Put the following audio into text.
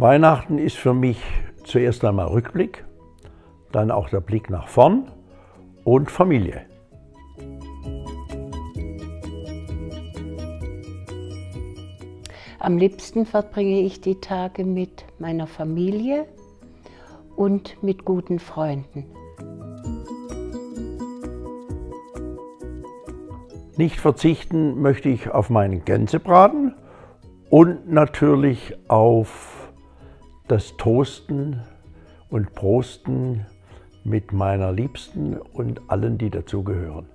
Weihnachten ist für mich zuerst einmal Rückblick, dann auch der Blick nach vorn und Familie. Am liebsten verbringe ich die Tage mit meiner Familie und mit guten Freunden. Nicht verzichten möchte ich auf meinen Gänsebraten und natürlich auf das Toasten und Prosten mit meiner Liebsten und allen, die dazugehören.